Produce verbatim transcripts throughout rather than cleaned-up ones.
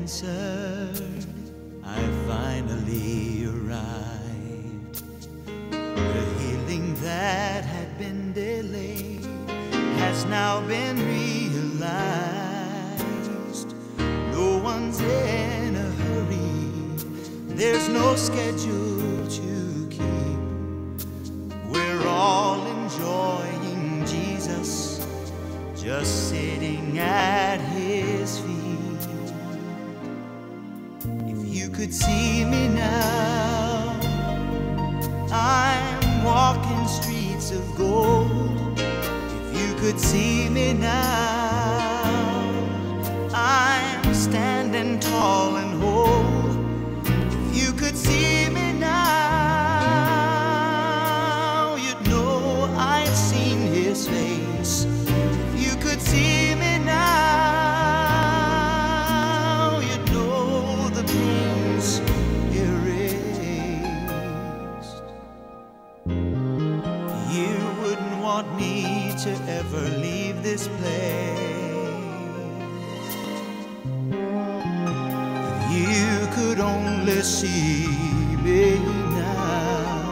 answered, I finally arrived. The healing that had been delayed has now been realized. No one's in a hurry, there's no schedule to keep. We're all enjoying Jesus, just sitting at His feet. If you could see me now, I'm walking streets of gold. If you could see me now, I'm standing tall and whole. If you could see me now, you'd know I'd seen His face. If you could see me now, you'd know the pain's erased. You wouldn't want me to ever leave this place. If you could only see me now,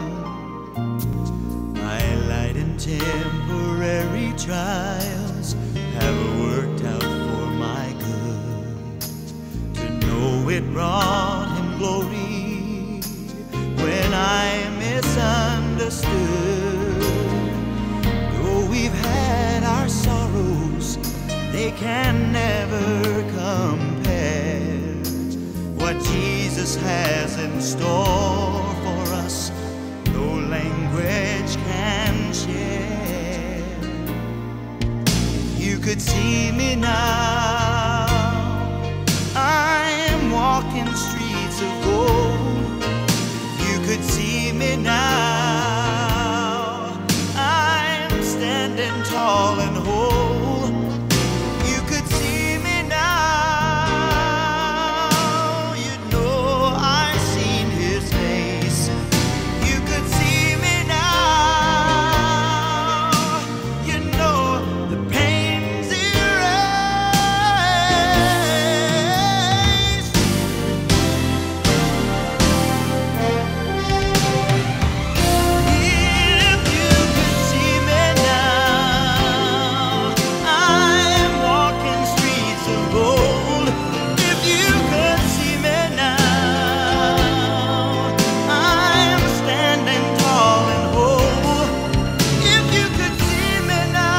my light and temporary trials have worked out for my good. To know it brought Him glory when I misunderstood. Though we've had our sorrows, they can never compare what Jesus has in store for us. No language can share. If you could see me now, I am walking streets of gold. If you could see me now, I'm standing tall and whole. You could see me now, you'd know I've seen His face. You could see me now, you know the pain's erased. If you could see me now, I'm walking streets of gold. If you could see me now, I'm standing tall and whole. If you could see me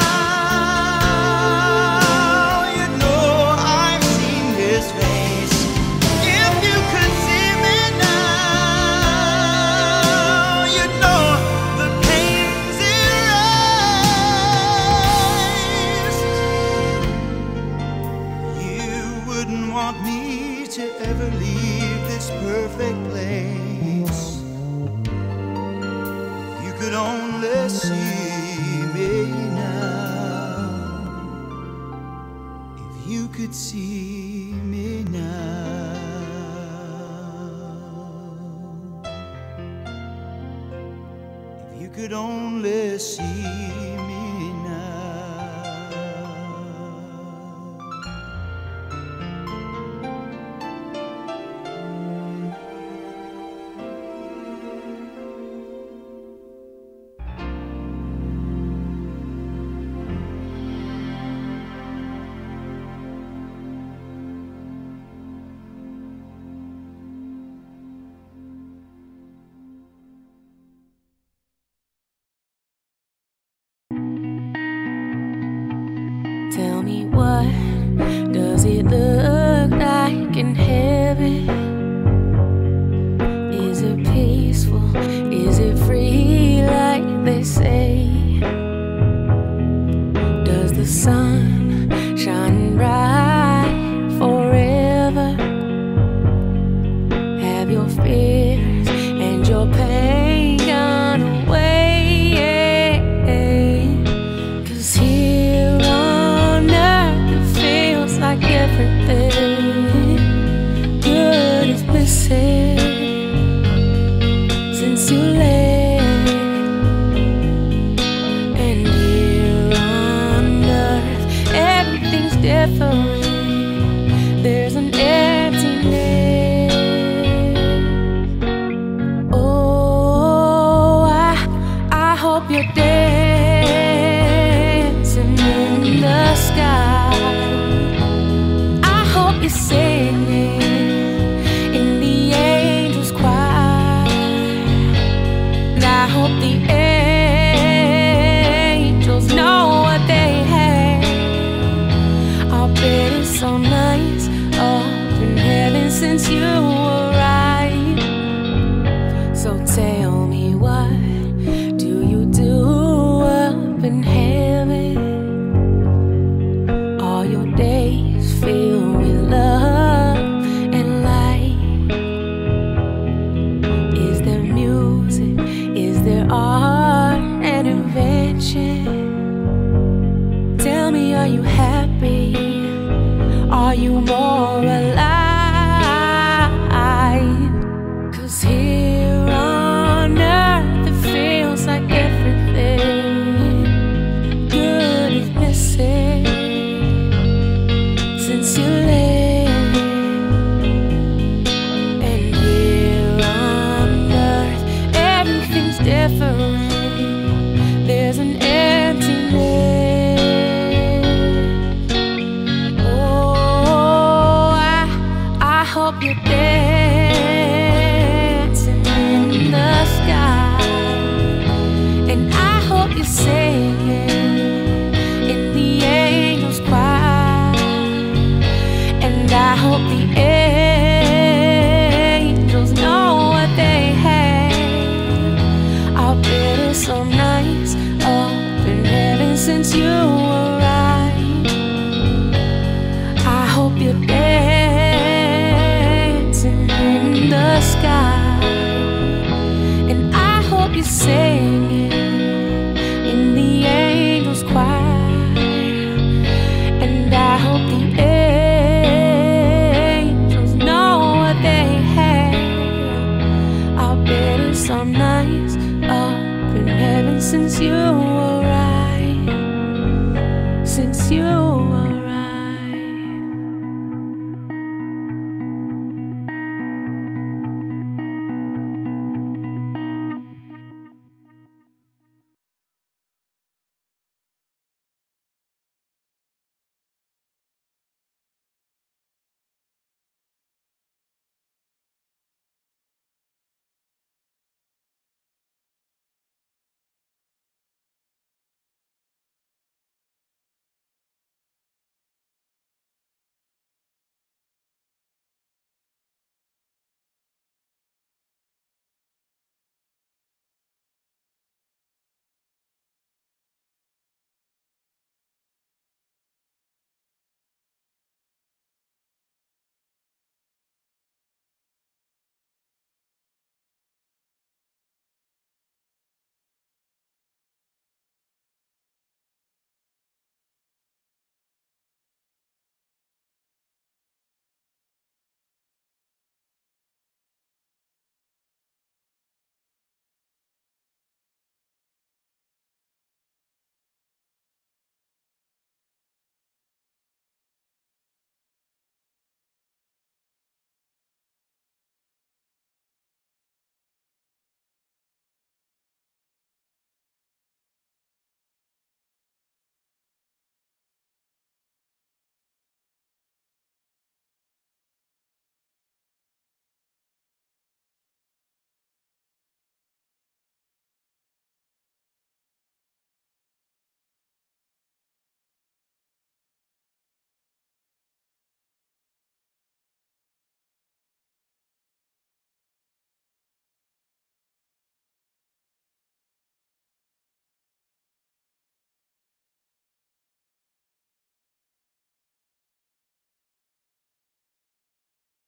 now, you know I've seen His face. If you could see me now, you know the pain's erased. You wouldn't want me to ever leave this perfect place. You could only see me now. If you could see me now. If you could only see me now. Tell me, what does it look like in heaven? Is it peaceful? Is it free like they say? Does the sun shine bright forever? Have your fears and your pain gone away? 'Cause here on earth it feels like everything good is missing since you left. And here on earth everything's different. There's an empty happy? Are you more alive? 'Cause here on earth it feels like everything good is missing since you left. And here on earth everything's different. There's an emptiness. Oh, I, I hope you're dancing in the sky, and I hope you're singing in the angels' choir, and I hope the angels know what they have. I'll bet it's so nice up in heaven since you arrived. I hope you're dancing in the sky, and I hope you're singing in the angels' choir, and I hope the angels know what they have. I'll bet it's so nice up in heaven since you were